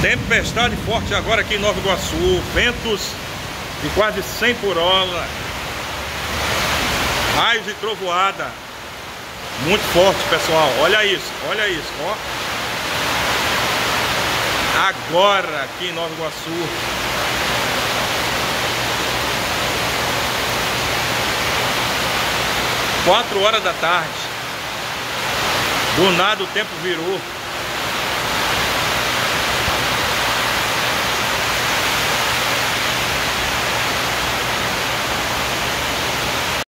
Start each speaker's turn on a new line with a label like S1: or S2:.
S1: Tempestade forte agora aqui em Nova Iguaçu. Ventos de quase 100 por hora. Raios e trovoada. Muito forte, pessoal. Olha isso, ó. Agora aqui em Nova Iguaçu. Quatro horas da tarde. Do nada o tempo virou.